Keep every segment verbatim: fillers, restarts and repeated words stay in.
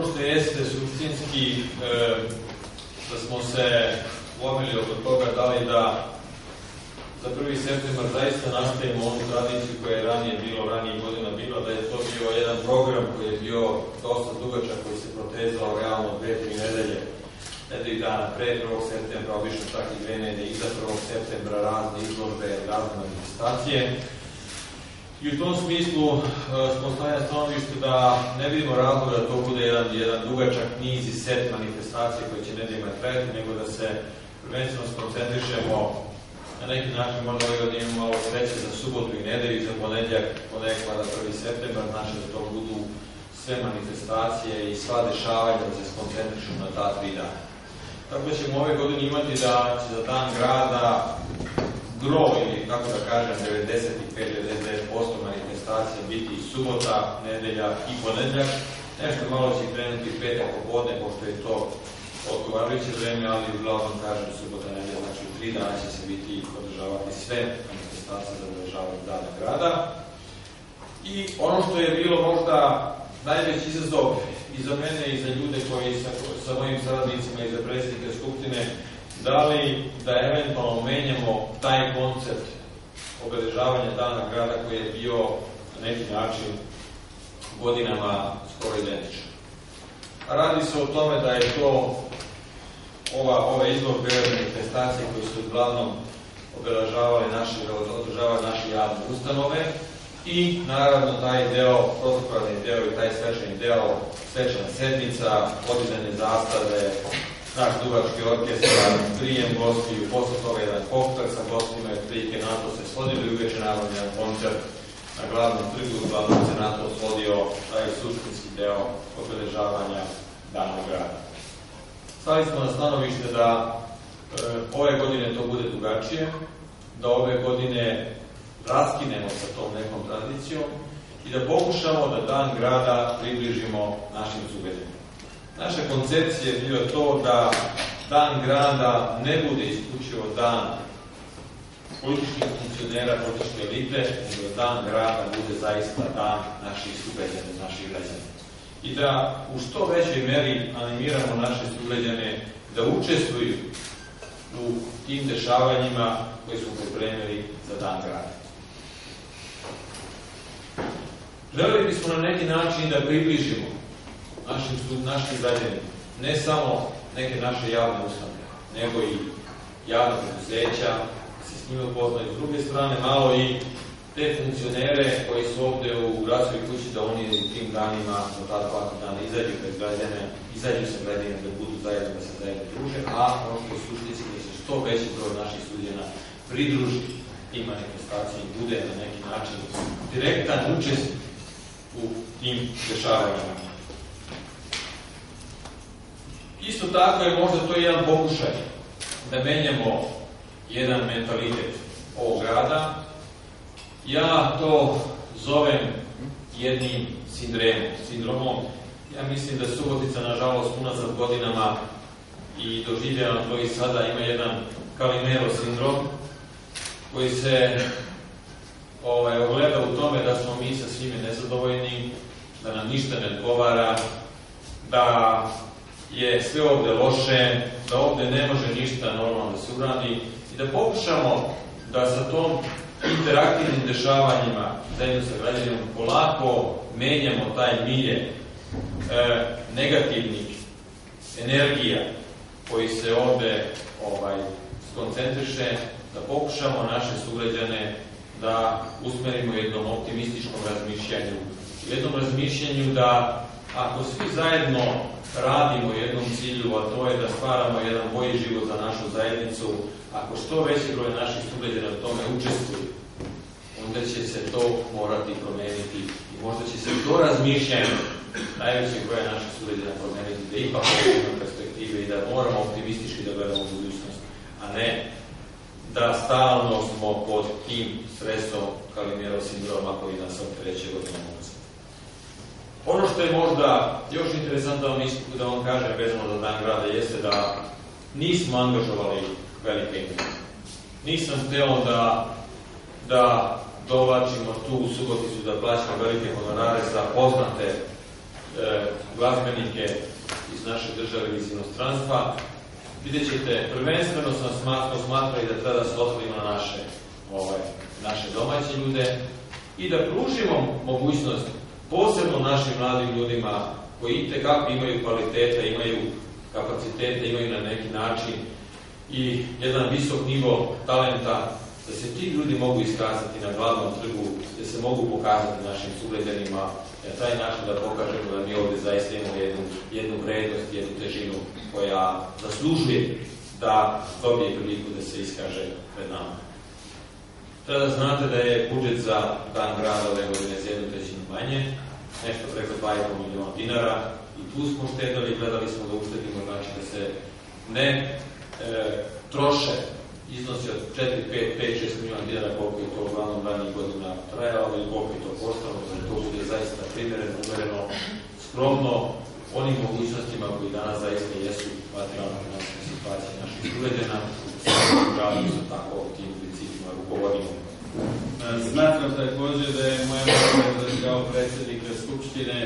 što jeste suštinski e, da smo se lomili oko toga da li da za prvi septembar zaista nastavimo onu tradiciju koja je ranije bilo, ranije godina bilo, da je to bio jedan program koji je bio dosta dugačak, koji se protezao realno dve, tri nedelje, nedelji dana pre prvog septembra, obično čak i dve nedelje iza prvog septembra, razne izložbe, razne manifestacije. I u tom smislu e, smo stavljali stanovište da ne vidimo razloga da to bude jedan, jedan dugačak niz i set manifestacije koje će nedeljima trajati, nego da se prvenstveno skoncentrišemo na neki način, možda ovaj godin imamo malo sreće za subotu i nedelju, za ponedjeljak, ponedjeljak da prvi septembar, znači da to budu sve manifestacije i sva dešavanja da se skoncentrišu na ta tri dana. Tako da ćemo ove godine imati da će za dan grada gro, ili kako da kažem, devedeset pet do devedeset devet posto manifestacija biti i subota, nedelja i ponedjeljak. Nešto malo će krenuti petak popodne, pošto je to odgovarajuće vreme, ali uglavnom kažem subota, nedelja, znači u tri dana će se biti održavati sve manifestacije za održavanje dana grada. I ono što je bilo možda najveći izazov i za mene i za ljude koji sa, sa mojim saradnicima i za predsjednike Skupštine, da li da eventualno menjamo taj koncept obeležavanja dana grada koji je bio na neki način godinama skoro identičan. A radi se o tome da je to ova, ove izložbe manifestacije koje su uglavnom obeležavali naše, održavali naše javne ustanove i naravno taj deo, protokolarni deo i taj svečani deo, svečana sednica, podizanje zastave, naš duvački orkestar, prijem gostiju, posle toga jedan koktel sa gostima, jer prilike na to se svodili uveče naravno jedan koncert na glavnom trgu, uglavnom se na to svodio taj suštinski deo obeležavanja dana grada. Stali smo na stanovište da e, ove godine to bude drugačije, da ove godine raskinemo sa tom nekom tradicijom i da pokušamo da dan grada približimo našim sugrađanima. Naša koncepcija je bio to da dan grada ne bude isključivo dan političkih funkcionera, političke elite, nego da dan grada bude zaista dan naših sugrađana, naših građana. I da u što većoj meri animiramo naše sugrađane da učestvuju u tim dešavanjima koji smo pripremili za dan grada. Želeli bismo na neki način da približimo našim, našim građanima ne samo neke naše javne ustanove, nego i javne preduzeća, da se s njima upoznaju. S druge strane, malo i te funkcionere koji su ovde u gradskoj kući, da oni u tim danima, do tada dva dana, izađu pred građane, izađu sa građanima da budu zajedno, da se zajedno druže, a ono što je suštinski da se što veći broj naših suđena pridruži tim manifestaciji i bude na neki način direktan učesnik u tim dešavanjima. Isto tako je možda to jedan pokušaj da menjamo jedan mentalitet ovog grada. Ja to zovem jednim sindromom. sindromom. Ja mislim da Subotica, nažalost, unazad godinama i doživljava to i sada ima jedan Kalimero sindrom koji se ovaj, ogleda u tome da smo mi sa svime nezadovoljni, da nam ništa ne odgovara, da je sve ovde loše, da ovde ne može ništa normalno da se uradi i da pokušamo da sa tom interaktivnim dešavanjima zajedno sa građanima polako menjamo taj milje e, negativnih energija koji se ovde ovaj, skoncentriše, da pokušamo naše sugrađane da usmerimo jednom optimističkom razmišljanju. U jednom razmišljanju da ako svi zajedno radimo u jednom cilju, a to je da stvaramo jedan bolji život za našu zajednicu, ako što veći broj naših sugrađana u tome učestvuju, onda će se to morati promeniti i možda će se to razmišljanje najvećeg broja naših sugrađana promeniti, da ipak imamo perspektive i da moramo optimistički da gledamo u budućnost, a ne da stalno smo pod tim stresom Kalimero sindroma koji nas optereće godinama. Ono što je možda još interesantno da vam kažem vezano za dan grada jeste da nismo angažovali velike ime. Nisam hteo da, da dovlačimo tu u Suboticu da plaćamo velike honorare za poznate glazbenike iz naše države iz inostranstva. Vidjet ćete, prvenstveno smo smatrali da treba da se oslonimo na naše, ovaj, naše domaće ljude i da pružimo mogućnost posebno našim mladim ljudima koji itekako imaju kvalitete, imaju kapacitete, imaju na neki način i jedan visok nivo talenta, da se ti ljudi mogu iskazati na glavnom trgu, da se mogu pokazati našim sugrađanima, na taj način da pokažemo da mi ovdje zaista imamo jednu, jednu vrednost, jednu težinu koja zaslužuje da dobije priliku da se iskaže pred nama. Treba da znate da je budžet za Dan grada ove godine za jednu trećinu manje, nešto preko dva i po miliona dinara, i tu smo štedali, gledali smo da uštedimo, znači da se ne e, troše iznosi od četiri, pet, pet, šest miliona dinara, koliko je to uglavnom ranijih godina trajalo i koliko je to postalo, da to bude zaista primjereno, umereno, skromno onim mogućnostima koji danas zaista jesu materijalno-finansijske situacije naših sugrađana, upravljaju se tako tim principima rukovodimo. Smatram također da je moja obaveza kao predsjednika Skupštine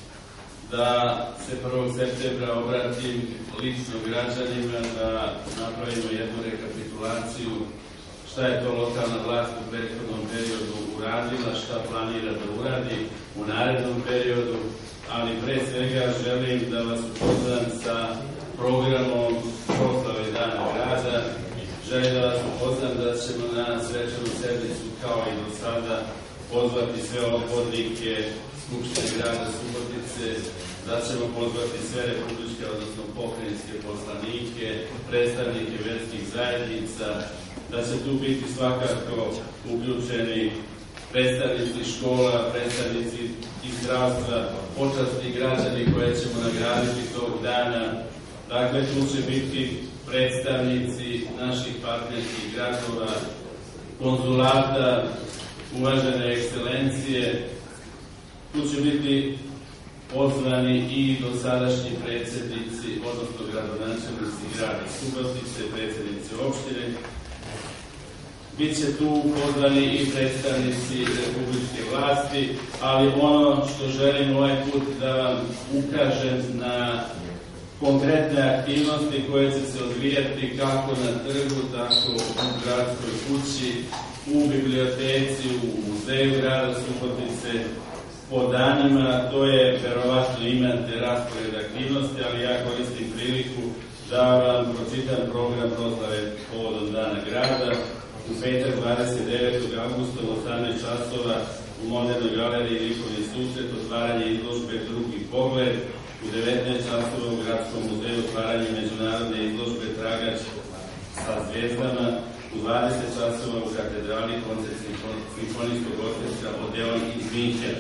da se prvog septembra obratim lično građanima, da napravimo jednu rekapitulaciju šta je to lokalna vlast u prethodnom periodu uradila, šta planira da uradi u narednom periodu, ali pre svega želim da vas upoznam sa programom proslave Dana grada. Želim da vas upoznam da ćemo na svečanu sednicu kao i do sada pozvati sve odbornike Skupštine grada Subotice, da ćemo pozvati sve republičke, odnosno pokrajinske poslanike, predstavnike verskih zajednica, da će tu biti svakako uključeni predstavnici škola, predstavnici iz zdravstva, počasni građani koje ćemo nagraditi tog dana. Dakle, tu će biti predstavnici naših partnerskih gradova, konzulata, uvažene ekscelencije. Tu će biti pozvani i dosadašnji predsjednici, odnosno gradonačelnici grada Subotice, predsjednici opštine. Biće tu pozvani i predstavnici republičke vlasti, ali ono što želim ovaj put da vam ukažem na konkretne aktivnosti koje će se odvijati kako na trgu, tako u gradskoj kući, u biblioteci, u muzeju grada Subotice, po danima. To je, verovatno imate raspored aktivnosti, ali ja koristim priliku da vam pročitam program proslave povodom Dana grada. U petak dvadeset devetog avgusta u osamnaest časova u Modernoj galeriji Likovni susret, otvaranje izložbe Drugi pogled. U devetnaest časova u Gradskom muzeju otvaranje međunarodne izložbe Tragač sa zvijezdama. U dvadeset časova u katedrali koncert simfonijskog orkestra Odeon iz Minhena.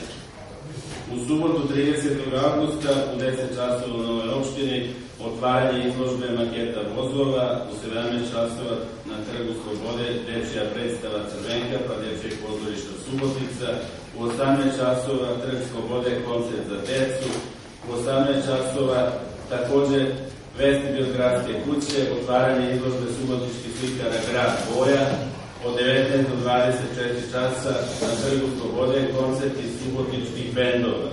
U subotu tridesetog avgusta u deset časova u Novoj opštini otvaranje izložbe maketa vozova. U sedamnaest časova na Trgu Slobode dečija predstava Crvenka pa dečijeg pozorišta Subotica. U osamnaest časova Trg Slobode koncert za decu. U osamnaest časova također vestibil gradske kuće, otvaranje izložbe subotičkih slikara Grad Boja. Od devetnaest do dvadeset četiri časa na Trgu Slobode koncerti subotičkih bendova.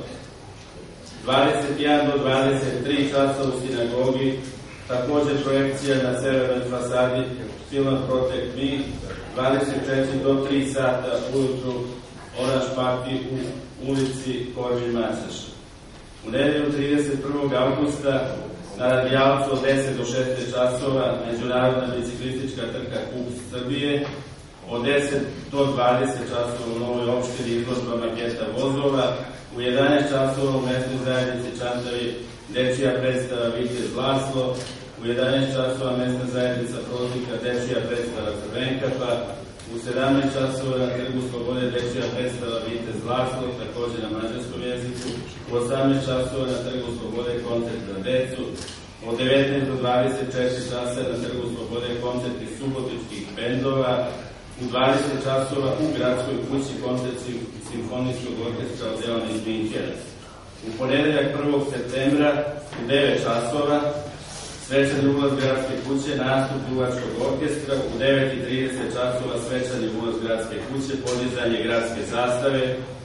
dvadeset jedan do dvadeset tri časa u sinagogi, također projekcija na severnoj fasadi filma Protect Me. dvadeset četiri do tri sata ujutru Oranž Party u ulici Korvin Mačaša. U nedelju trideset prvog avgusta na radijalcu od deset do šesnaest časova međunarodna biciklistička trka Kups Srbije. Od deset do dvadeset časova u Novoj opštini izložba maketa vozova. U jedanaest časova u mesnoj zajednici Čantavi dečija predstava Vitez Laslo. U jedanaest časova mesna zajednica Proznika dečija predstava Crvenkapa. U sedamnaest časova na Trgu Slobode dečija predstava Vitez Laslo, također na mađarskom jeziku. U osamnaest časova na Trgu Slobode koncert za decu. Od devetnaest do dvadeset četiri časa na Trgu Slobode koncerti subotičkih bendova. U dvadeset časova u Gradskoj kući koncert simfonijskog orkestra Odeon iz Minhena. U ponedeljak prvog septembra u devet časova svečani ulaz Gradske kuće, nastup duvačkog orkestra. U devet i trideset časova svečani ulaz Gradske kuće, podizanje gradske zastave.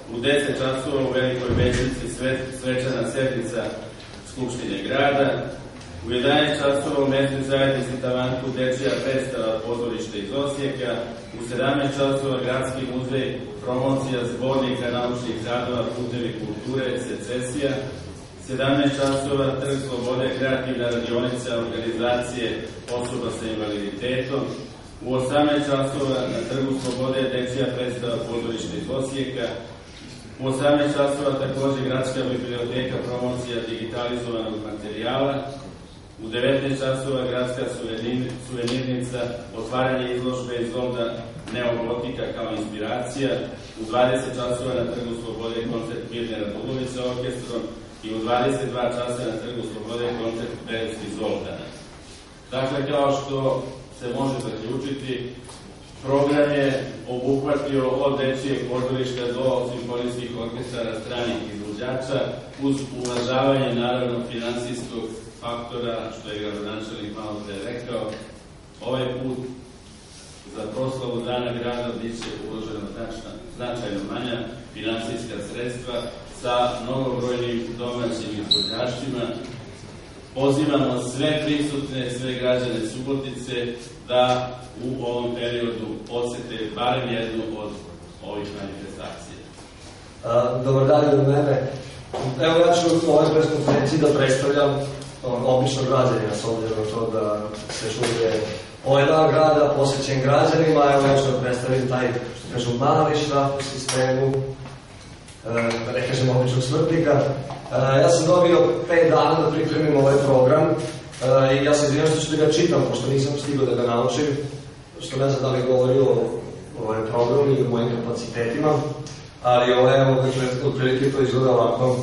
u deset časova u Velikoj Većnici svečana sednica Skupštine grada, u jedanaest časova u mesnoj zajednici Tavanku dečija predstava pozorište iz Osijeka, u sedamnaest časova Gradski muzej promocija zbornika naučnih radova Putevi kulture Secesija, sedamnaest časova Trg slobode kreativna radionica organizacije osoba sa invaliditetom, u osamnaest časova na Trgu slobode dečija predstava pozorište iz Osijeka, u osamnaest časova takođe Gradska biblioteka promocija digitalizovanog materijala, u devetnaest časova Gradska suvenirnica otvaranje izložbe iz Lomda Neogotika kao inspiracija, u dvadeset časova na Trgu slobode koncert Mirne Radulović sa orkestrom i u dvadeset dva časa na Trgu slobode koncert Beretski Zoltana. Dakle, kao što se može zaključiti, program je obuhvatio od dečijeg pozorišta do simfonijskih orkestara stranih izvođača, uz uvažavanje naravno finansijskog faktora, što je gradonačelnik malo pre rekao. Ovaj put za proslavu Dana grada biće uložena značajno manja finansijska sredstva sa mnogobrojnim domaćim izvođačima. Pozivamo sve prisutne, sve građane Subotice da u ovom periodu podsete barem jednu od ovih manifestacija. Dobar dan od mene. Evo ja ću u ovoj preskonferenciji da predstavljam obično građanina, s obzirom na to da se čuje ovaj dan grada posvećen građanima. Evo ja ću da predstavim taj, što kažu, mali šraf u sistemu, da ne kažem običnog smrtnika. Ja sam dobio pet dana da pripremim ovaj program i ja sam izvinjam što ću da ga čitam, pošto nisam stigao da ga naučim, što ne znam da li govori o ovaj programu i o mojim kapacitetima, ali ovo je, otprilike to izgleda ovako.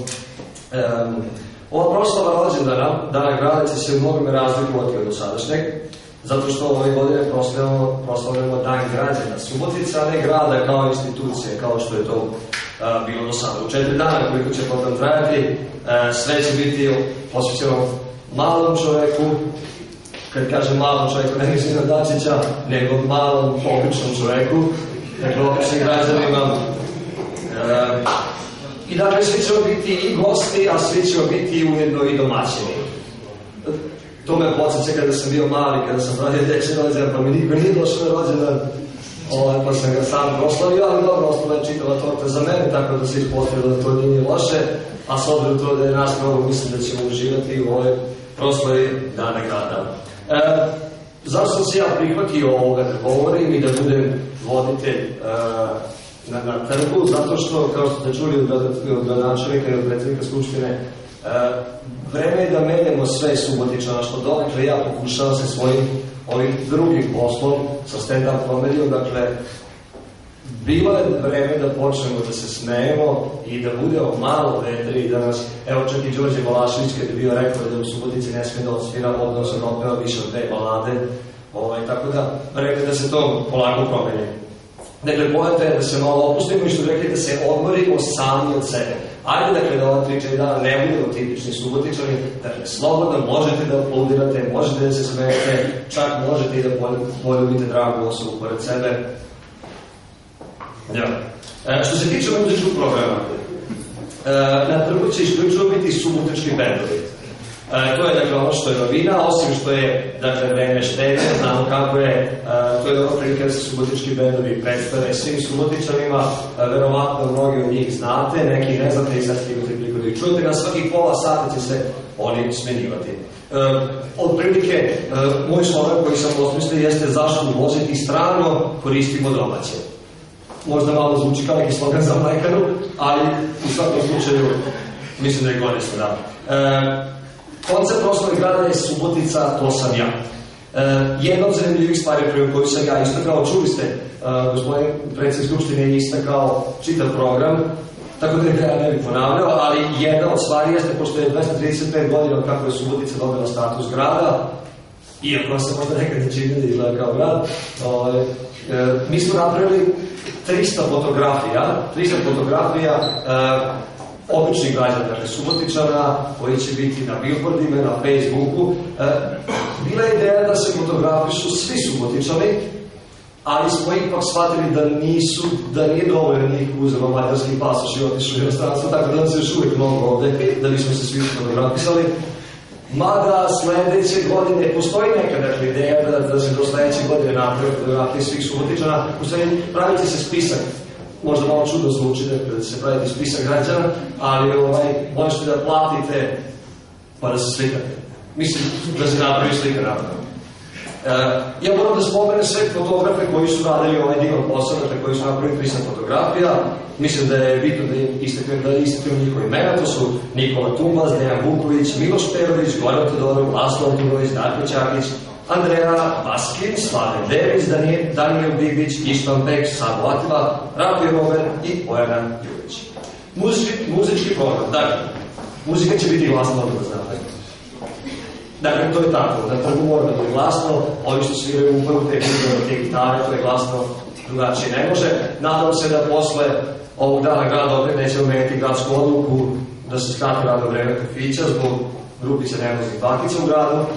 Ova proslava rođendana Dana grada će se u mnogome razlikovati od dosadašnjeg, zato što ove godine proslavljamo Dan građana Subotice, a ne grada kao institucije, kao što je to bilo do sada. U četiri dana koliko će program trajati, sve će biti posvećeno malom čoveku, kad kažem malom čoveku, ne mislim na Dačića, nego malom, običnom čoveku, dakle običnim građanima. I dakle, svi ćemo biti i gosti, a svi ćemo biti ujedno i domaćini. To me podsjeća kada sam bio mali, kada sam pravio dečji rođendan, pa mi niko nije došao na rođendan, pa sam ga sam proslavio, ali dobro, ostala je čitava torta za mene, tako da se ispostavilo da to nije loše, a s obzirom to da je nas mnogo, mislim da ćemo uživati u ovoj proslavi Dana grada. E, zašto sam se ja prihvatio ovoga da govorim i da budem voditelj e, na, na trgu? Zato što, kao što ste čuli od gradonačelnika i od predsjednika Skupštine, e, vreme je da menjamo sve Subotičana, što donekle ja pokušavam se svojim ovim drugim poslom sa stand-up komedijom, dakle, bilo je vreme da počnemo da se smejemo i da budemo malo vedri danas. Evo čak i Đorđe Balašević kad je bio rekao da u Subotici ne sme da odsvira, odnosno da opeva više od dve balade, ovaj, tako da vreme da se to polako promeni. Dakle, poenta je da se malo opustimo i što rekli da se odmorimo sami od sebe. Ajde, dakle, da ova tri četiri dana ne budemo tipični Subotičani, dakle, slobodno možete da aplaudirate, možete da se smejete, čak možete i da poljubite dragu osobu pored sebe. Ja. E, što se tiče muzičkog programa, e, na trgu će isključivo biti subotički bendovi. E, to je, dakle, ono što je novina, osim što je, dakle, vreme štednje, znamo kako je, e, to je dobro prilike da se subotički bendovi predstave svim Subotičanima, e, verovatno mnogi od njih znate, neki ne znate i sad stigate priliku da ih čujete, na svakih pola sata će se oni smenjivati. E, od prilike, e, moj slogan koji sam osmislio jeste zašto uvoziti strano, koristimo domaće. Možda malo zvuči kao neki slogan za mlekaru, ali u svakom slučaju mislim da je korisno, da. E, koncept proslave grada je Subotica, to sam ja. E, jedna od zanimljivih stvari prema koju sam ja istakao, čuli ste, e, gospodin predsjednik Skupštine je istakao čitav program, tako da ga ja ne bih ponavljao, ali jedna od stvari jeste, pošto je dvesta trideset pet godina od kako je Subotica dobila status grada, iako se možda nekad ne čini da izgleda kao grad, o, e, mi smo napravili trista fotografija, trista fotografija e, običnih građana, dakle Subotičana, koji će biti na billboardima, na Facebooku. E, bila je ideja da se fotografišu svi Subotičani ali smo ipak shvatili da nisu, da nije dovoljno njih uzelo mađarski pasoš i otišli u inostranstvo, tako da nam se još uvijek mnogo ovde, da bismo se svi fotografisali. Mada sledeće godine postoji neka dakle, ideja da, da se do sledeće godine napravi fotografije svih Subotičana. U stvari pravite se spisak, možda malo čudno zvuči da se pravite spisak građana, ali ovaj, možete da platite pa da se slikate. Mislim da se napravi slika napravno. Uh, ja moram da spomenem sve fotografe koji su radili ovaj divan posao, dakle koji su napravili trideset fotografija. Mislim da je bitno da istaknem da istaknem njihove imena. To su Nikola Tumbas, Dejan Vuković, Miloš Perović, Goran Todorov, Laslo Antunović, Darko Ćakić, Andreja Baskin, Slaven Dević, Daniel, Daniel Bibić, Ištvan Pek, Savo Atila, Rafi Robert i Bojana Julić. Muzički, muzički program, dakle, muzika će biti glasna od da znate. Dakle, to je tako, da trgu mora da bude glasno, ovi što sviraju upravo te gitare, te gitare, to je glasno, drugačije ne može. Nadam se da posle ovog dana grada opet nećemo menjati gradsku odluku da se skrati radno vreme kafića zbog grupice nervoznih bakica u gradu. E,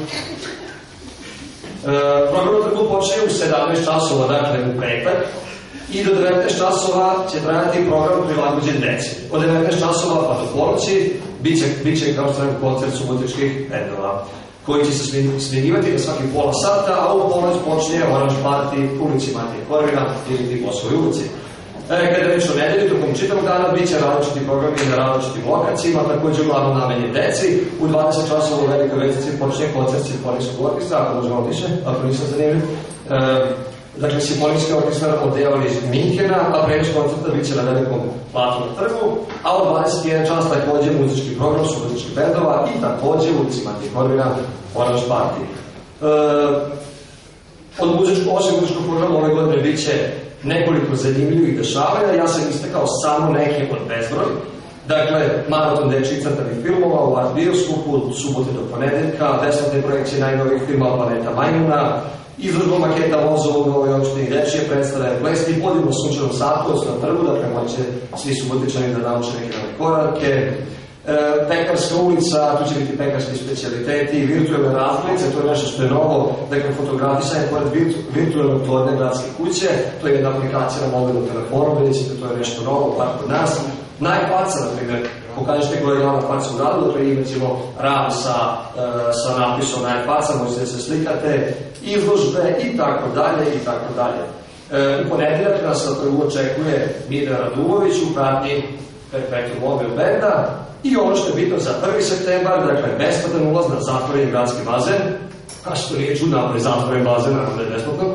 program na trgu počne u sedamnaest časova, dakle u petak, i do devetnaest časova će trajati program prilagođen deci. Od devetnaest časova pa do ponoći biće, biće kao što je koncert subotičkih bendova, koji će se snimivati na svaki pola sata, a u ponoć počinje Oranž Party u ulici Matije Korvina ili ti Boskovoj ulici. E, kada već o nedelju, tokom čitavog dana, bit će različiti programi na različitim lokacijama, također uglavnom namenje deci. U dvadeset časova u Velikoj Vezici počinje koncert simfonijskog orkestra, ako možemo više, ako nisam zanimljiv. E, dakle, simfonijski orkestar odjela iz Minhena, a prenos koncerta bit će na Velikom platu na trgu, a u dvadeset jedan čas također muzički program subotičkih bendova i također u ulici Matije Korvina Oranž Party. E, od muzičkog, osim muzičkog programa ove godine bit će nekoliko zanimljivih dešavanja, ja sam istakao samo neke od bezbroj. Dakle, maraton dečjih crtanih filmova u Art Bioskopu od subote do ponedeljka, besplatne projekcije najnovijih filma Planeta Majmuna, izložba maketa vozova u Novoj opštini dečije predstave, plesni podijum na sunčanom satu na trgu, dakle moće svi Subotičani da nauče neke nove korake. E, pekarska ulica, tu će biti pekarski specijaliteti, virtualne razglednice, to je nešto što je novo, dakle fotografisanje pored virtu, virtualnog torne gradske kuće, to je jedna aplikacija na mobilnom telefonu, vidjet ćete, to je nešto novo, par kod nas. Najfaca, na primjer, pokažete koja je glavna faca u gradu, dakle imat ćemo ram sa, e, sa napisom najfaca, možete da se slikate, izložbe i tako dalje i tako dalje. E, u ponedeljak nas na trgu očekuje Mira Radulović u pratnji Perpetuum Mobile Benda. I ono što je bitno za prvi septembar, dakle, besplatan ulaz na zatvoreni gradski bazen, a što nije čudno, ako je zatvoren bazen, naravno da je besplatno.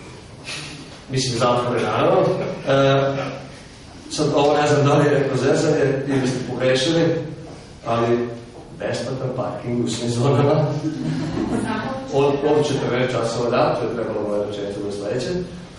Mislim, zatvoren, naravno. E, sad, ovo ne znam da li je rekao zezanje, ili ste pogrešili, ali besplatan parking u svim zonama. Od, od četrnaest časova, da, to je trebalo moja rečenica do sledeće.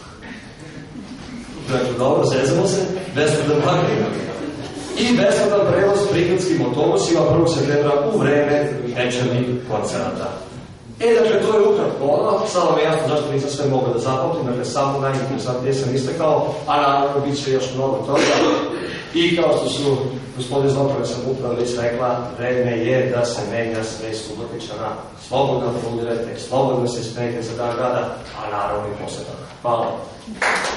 Dakle, dobro, zezamo se, besplatan parking. I besplatan prevoz prigradskim autobusima prvog septembra u vreme večernjih koncerata. E, dakle, to je ukratko ono, samo mi je jasno zašto nisam sve mogao da zapamtim, dakle, samo najinteresantnije sam istakao, a naravno bit će još mnogo toga. I kao što su gospodin Zoprave sam upravo već rekla, vreme je da se menja sve Subotičana. Slobodno aplaudirajte, slobodno se smejte za dan grada, a naravno i posle toga. Hvala.